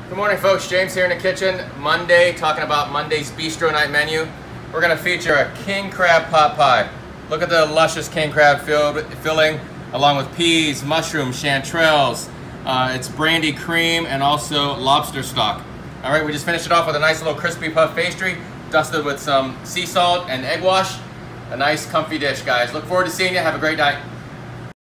Good morning, folks. James here in the kitchen. Monday, talking about Monday's Bistro Night menu. We're going to feature a king crab pot pie. Look at the luscious king crab filling, along with peas, mushrooms, chanterelles. It's brandy cream and also lobster stock. All right, we just finished it off with a nice little crispy puff pastry, dusted with some sea salt and egg wash. A nice, comfy dish, guys. Look forward to seeing you. Have a great night.